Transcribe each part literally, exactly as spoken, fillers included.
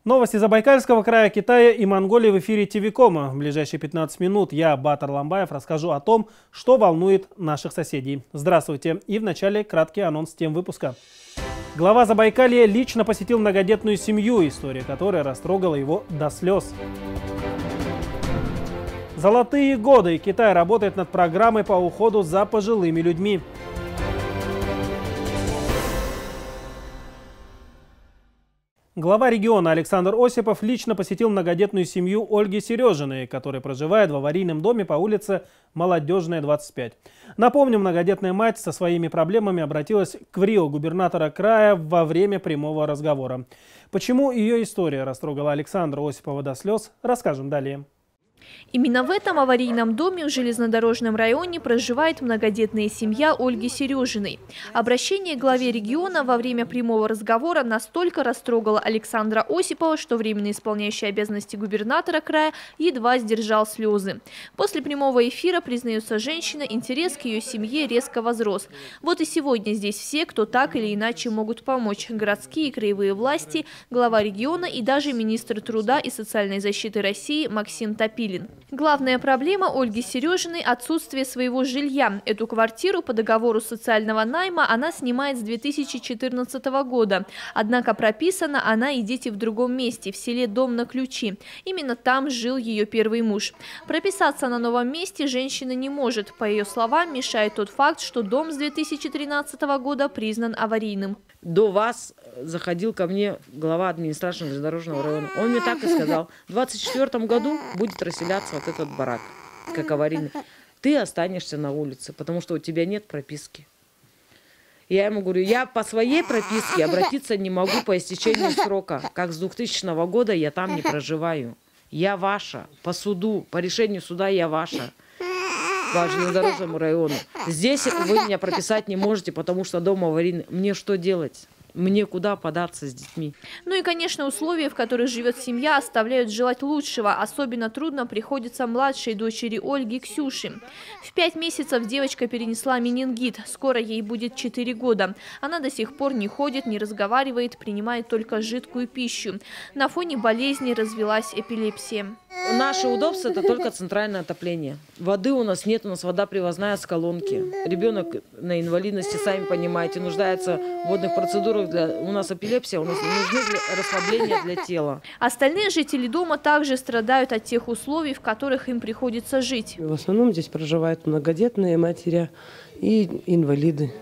Новости Забайкальского края, Китая и Монголии в эфире ТВКома. В ближайшие пятнадцать минут я, Батар Ламбаев, расскажу о том, что волнует наших соседей. Здравствуйте. И вначале краткий анонс тем выпуска. Глава Забайкалья лично посетил многодетную семью, история которой растрогала его до слез. Золотые годы. Китай работает над программой по уходу за пожилыми людьми. Глава региона Александр Осипов лично посетил многодетную семью Ольги Сережиной, которая проживает в аварийном доме по улице Молодежная, двадцать пять. Напомню, многодетная мать со своими проблемами обратилась к ВРИО губернатора края во время прямого разговора. Почему ее история растрогала Александра Осипова до слез, расскажем далее. Именно в этом аварийном доме в железнодорожном районе проживает многодетная семья Ольги Сережиной. Обращение к главе региона во время прямого разговора настолько растрогало Александра Осипова, что временно исполняющий обязанности губернатора края едва сдержал слезы. После прямого эфира, признается женщина, интерес к ее семье резко возрос. Вот и сегодня здесь все, кто так или иначе могут помочь: городские и краевые власти, глава региона и даже министр труда и социальной защиты России Максим Топилин. Главная проблема Ольги Сережиной – отсутствие своего жилья. Эту квартиру по договору социального найма она снимает с две тысячи четырнадцатого года. Однако прописана она и дети в другом месте, в селе Дом на Ключи. Именно там жил ее первый муж. Прописаться на новом месте женщина не может. По ее словам, мешает тот факт, что дом с две тысячи тринадцатого года признан аварийным. До вас заходил ко мне глава администрации железнодорожного района. Он мне так и сказал: в двадцать четвёртом году будет расселяться вот этот барак, как аварийный. Ты останешься на улице, потому что у тебя нет прописки. Я ему говорю: я по своей прописке обратиться не могу по истечению срока. Как с двухтысячного года я там не проживаю. Я ваша. По суду, по решению суда я ваша. По железнодорожному району. Здесь вы меня прописать не можете, потому что дом аварийный. Мне что делать? Мне куда податься с детьми? Ну и, конечно, условия, в которых живет семья, оставляют желать лучшего. Особенно трудно приходится младшей дочери Ольги, Ксюше. В пять месяцев девочка перенесла менингит. Скоро ей будет четыре года. Она до сих пор не ходит, не разговаривает, принимает только жидкую пищу. На фоне болезни развилась эпилепсия. Наше удобство – это только центральное отопление. Воды у нас нет, у нас вода привозная с колонки. Ребенок на инвалидности, сами понимаете, нуждается в водных процедурах. Для... У нас эпилепсия, у нас нужны для... расслабления для тела. Остальные жители дома также страдают от тех условий, в которых им приходится жить. В основном здесь проживают многодетные матери и инвалиды.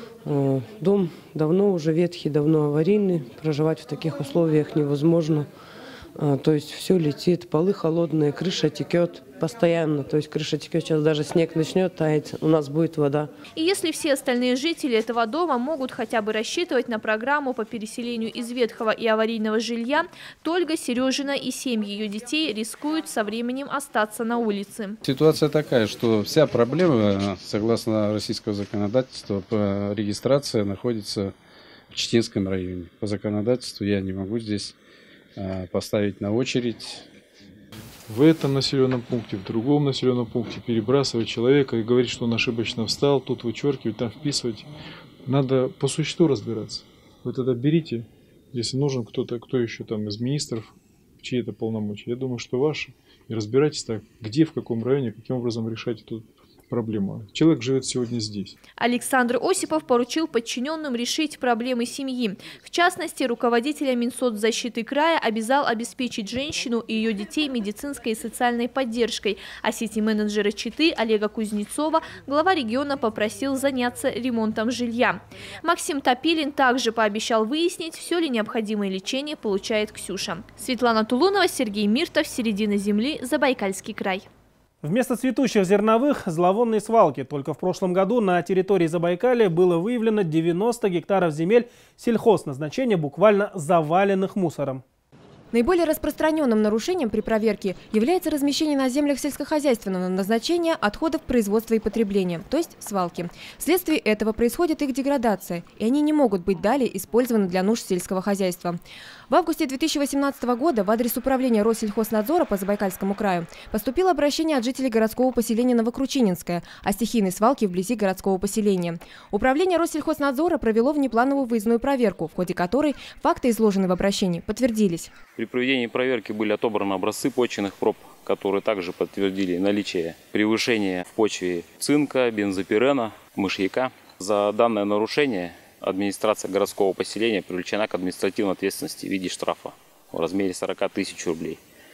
Дом давно уже ветхий, давно аварийный. Проживать в таких условиях невозможно. То есть все летит, полы холодные, крыша текет постоянно. То есть крыша текет, сейчас даже снег начнет таять, у нас будет вода. И если все остальные жители этого дома могут хотя бы рассчитывать на программу по переселению из ветхого и аварийного жилья, то Ольга Сережина и семьи ее детей рискуют со временем остаться на улице. Ситуация такая, что вся проблема, согласно российского законодательства, по регистрации находится в Читинском районе. По законодательству я не могу здесь поставить на очередь. В этом населенном пункте, в другом населенном пункте перебрасывать человека и говорить, что он ошибочно встал, тут вычеркивать, там вписывать. Надо по существу разбираться. Вы тогда берите, если нужен кто-то, кто еще там из министров, чьи это полномочия. Я думаю, что ваши. И разбирайтесь так, где, в каком районе, каким образом решать эту проблема. Человек живет сегодня здесь. Александр Осипов поручил подчиненным решить проблемы семьи. В частности, руководителя Минсоцзащиты края обязал обеспечить женщину и ее детей медицинской и социальной поддержкой. А сити-менеджера Читы Олега Кузнецова глава региона попросил заняться ремонтом жилья. Максим Топилин также пообещал выяснить, все ли необходимое лечение получает Ксюша. Светлана Тулунова, Сергей Миртов, Середина земли, Забайкальский край. Вместо цветущих зерновых – зловонные свалки. Только в прошлом году на территории Забайкалья было выявлено девяносто гектаров земель сельхозназначения, буквально заваленных мусором. Наиболее распространенным нарушением при проверке является размещение на землях сельскохозяйственного назначения отходов производства и потребления, то есть свалки. Вследствие этого происходит их деградация, и они не могут быть далее использованы для нужд сельского хозяйства. В августе две тысячи восемнадцатого года в адрес управления Россельхознадзора по Забайкальскому краю поступило обращение от жителей городского поселения Новокручининское о стихийной свалке вблизи городского поселения. Управление Россельхознадзора провело внеплановую выездную проверку, в ходе которой факты, изложенные в обращении, подтвердились. При проведении проверки были отобраны образцы почвенных проб, которые также подтвердили наличие превышения в почве цинка, бензопирена, мышьяка. За данное нарушение администрация городского поселения привлечена к административной ответственности в виде штрафа в размере сорока тысяч рублей.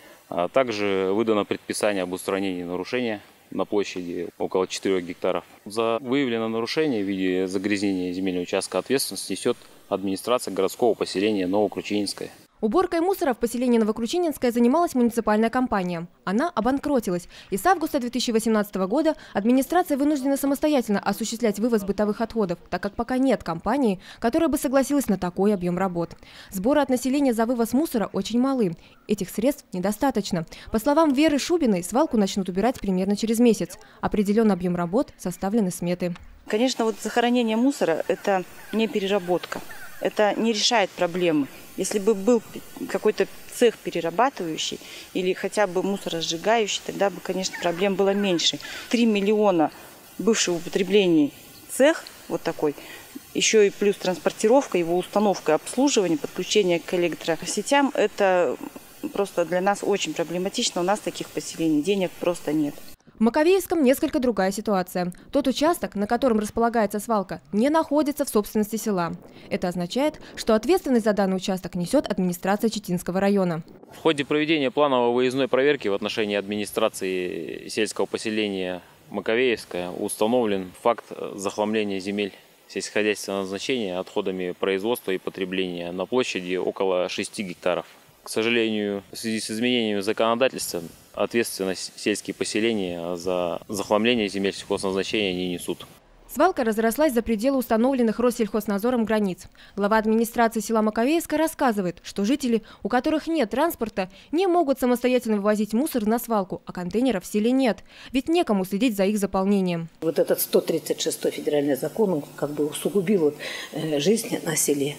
А также выдано предписание об устранении нарушения на площади около четырёх гектаров. За выявленное нарушение в виде загрязнения земельного участка ответственность несет администрация городского поселения Новокручининское. Уборкой мусора в поселении Новокручининское занималась муниципальная компания. Она обанкротилась, и с августа две тысячи восемнадцатого года администрация вынуждена самостоятельно осуществлять вывоз бытовых отходов, так как пока нет компании, которая бы согласилась на такой объем работ. Сборы от населения за вывоз мусора очень малы. Этих средств недостаточно. По словам Веры Шубиной, свалку начнут убирать примерно через месяц. Определенный объем работ, составлены сметы. Конечно, вот захоронение мусора – это не переработка. Это не решает проблемы. Если бы был какой-то цех перерабатывающий или хотя бы мусоросжигающий, тогда бы, конечно, проблем было меньше. Три миллиона бывших употреблений цех вот такой, еще и плюс транспортировка, его установка, обслуживание, подключение к электросетям, это просто для нас очень проблематично. У нас таких поселений денег просто нет. В Маковеевском несколько другая ситуация. Тот участок, на котором располагается свалка, не находится в собственности села. Это означает, что ответственность за данный участок несет администрация Читинского района. В ходе проведения плановой выездной проверки в отношении администрации сельского поселения Маковеевское установлен факт захламления земель сельскохозяйственного назначения отходами производства и потребления на площади около шести гектаров. К сожалению, в связи с изменением законодательства ответственность сельские поселения за захламление земель сельхозназначения не несут. Свалка разрослась за пределы установленных Россельхознадзором границ. Глава администрации села Маковеевска рассказывает, что жители, у которых нет транспорта, не могут самостоятельно вывозить мусор на свалку, а контейнеров в селе нет. Ведь некому следить за их заполнением. Вот этот сто тридцать шестой федеральный закон, он как бы усугубил вот, э, жизнь на селе.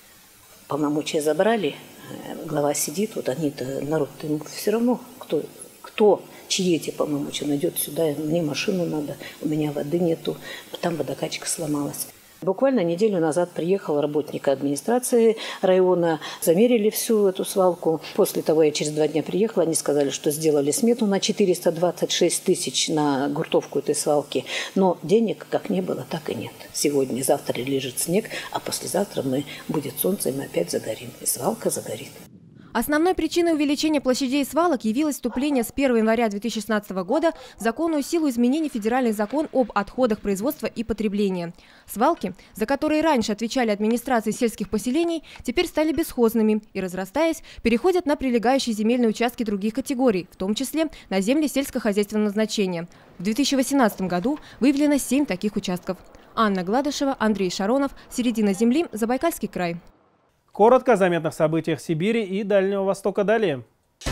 Полномочия забрали, э, глава сидит, вот они-то, народ-то ему все равно, кто, кто чьи эти полномочия, он идет сюда, мне машину надо, у меня воды нету, там водокачка сломалась. Буквально неделю назад приехал работник администрации района, замерили всю эту свалку. После того я через два дня приехала, они сказали, что сделали смету на четыреста двадцать шесть тысяч на гуртовку этой свалки. Но денег как не было, так и нет. Сегодня, завтра лежит снег, а послезавтра мы, будет солнце, и мы опять загорим. И свалка загорит. Основной причиной увеличения площадей свалок явилось вступление с первого января две тысячи шестнадцатого года в законную силу изменений федеральный закон об отходах производства и потребления. Свалки, за которые раньше отвечали администрации сельских поселений, теперь стали бесхозными и, разрастаясь, переходят на прилегающие земельные участки других категорий, в том числе на земли сельскохозяйственного назначения. В две тысячи восемнадцатом году выявлено семь таких участков. Анна Гладышева, Андрей Шаронов, «Середина земли», Забайкальский край. Коротко о заметных событиях Сибири и Дальнего Востока далее.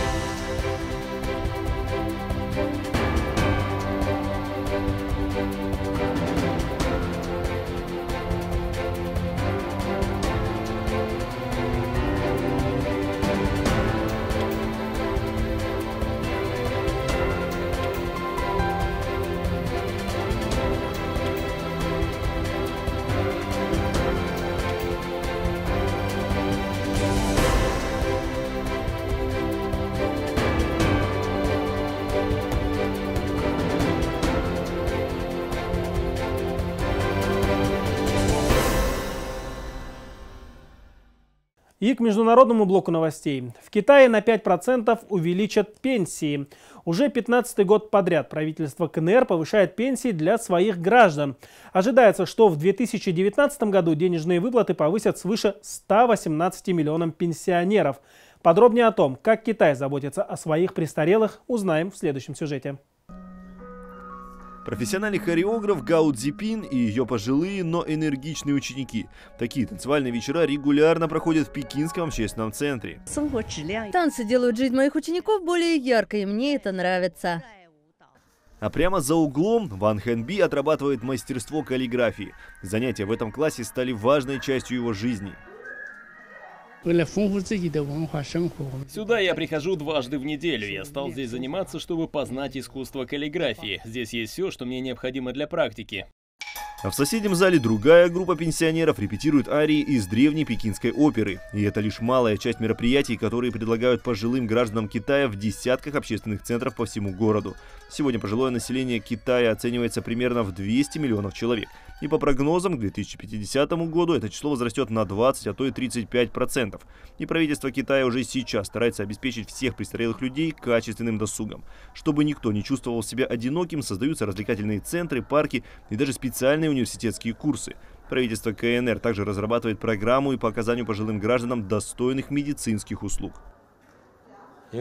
И к международному блоку новостей. В Китае на пять процентов увеличат пенсии. Уже пятнадцатый год подряд правительство КНР повышает пенсии для своих граждан. Ожидается, что в две тысячи девятнадцатом году денежные выплаты повысят свыше ста восемнадцати миллионам пенсионеров. Подробнее о том, как Китай заботится о своих престарелых, узнаем в следующем сюжете. Профессиональный хореограф Гао Цзипин и ее пожилые, но энергичные ученики. Такие танцевальные вечера регулярно проходят в Пекинском общественном центре. Танцы делают жизнь моих учеников более яркой, и мне это нравится. А прямо за углом Ван Хэнби отрабатывает мастерство каллиграфии. Занятия в этом классе стали важной частью его жизни. Сюда я прихожу дважды в неделю. Я стал здесь заниматься, чтобы познать искусство каллиграфии. Здесь есть все, что мне необходимо для практики. А в соседнем зале другая группа пенсионеров репетирует арии из древней пекинской оперы. И это лишь малая часть мероприятий, которые предлагают пожилым гражданам Китая в десятках общественных центров по всему городу. Сегодня пожилое население Китая оценивается примерно в двести миллионов человек. И по прогнозам к две тысячи пятидесятому году это число возрастет на двадцать, а то и тридцать пять процентов. И правительство Китая уже сейчас старается обеспечить всех престарелых людей качественным досугом. Чтобы никто не чувствовал себя одиноким, создаются развлекательные центры, парки и даже специальные университетские курсы. Правительство КНР также разрабатывает программу и по оказанию пожилым гражданам достойных медицинских услуг. У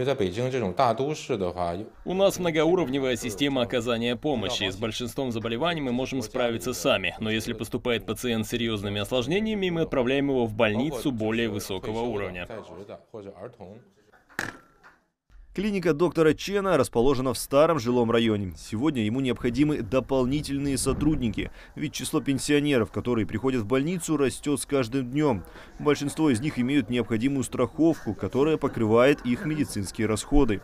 нас многоуровневая система оказания помощи. С большинством заболеваний мы можем справиться сами. Но если поступает пациент с серьезными осложнениями, мы отправляем его в больницу более высокого уровня. Клиника доктора Чена расположена в старом жилом районе. Сегодня ему необходимы дополнительные сотрудники, ведь число пенсионеров, которые приходят в больницу, растет с каждым днем. Большинство из них имеют необходимую страховку, которая покрывает их медицинские расходы.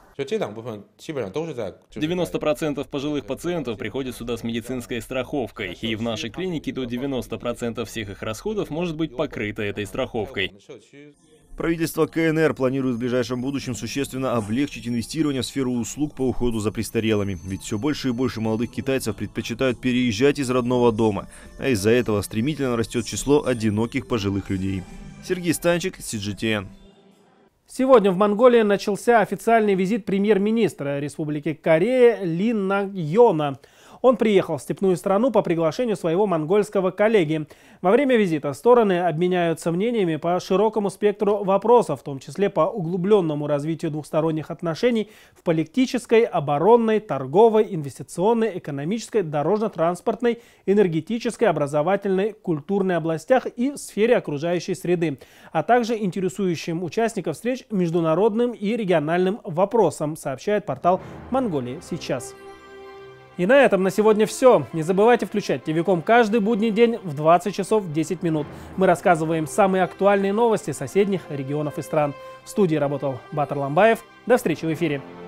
девяносто процентов пожилых пациентов приходят сюда с медицинской страховкой, и в нашей клинике до девяноста процентов всех их расходов может быть покрыто этой страховкой. Правительство КНР планирует в ближайшем будущем существенно облегчить инвестирование в сферу услуг по уходу за престарелыми. Ведь все больше и больше молодых китайцев предпочитают переезжать из родного дома, а из-за этого стремительно растет число одиноких пожилых людей. Сергей Станчик, Си Джи Ти Эн. Сегодня в Монголии начался официальный визит премьер-министра Республики Корея Ли Нак Йона. Он приехал в степную страну по приглашению своего монгольского коллеги. Во время визита стороны обменяются мнениями по широкому спектру вопросов, в том числе по углубленному развитию двухсторонних отношений в политической, оборонной, торговой, инвестиционной, экономической, дорожно-транспортной, энергетической, образовательной, культурной областях и в сфере окружающей среды, а также интересующим участников встреч международным и региональным вопросам, сообщает портал «Монголия сейчас». И на этом на сегодня все. Не забывайте включать Тивиком каждый будний день в двадцать часов десять минут. Мы рассказываем самые актуальные новости соседних регионов и стран. В студии работал Батыр Ламбаев. До встречи в эфире.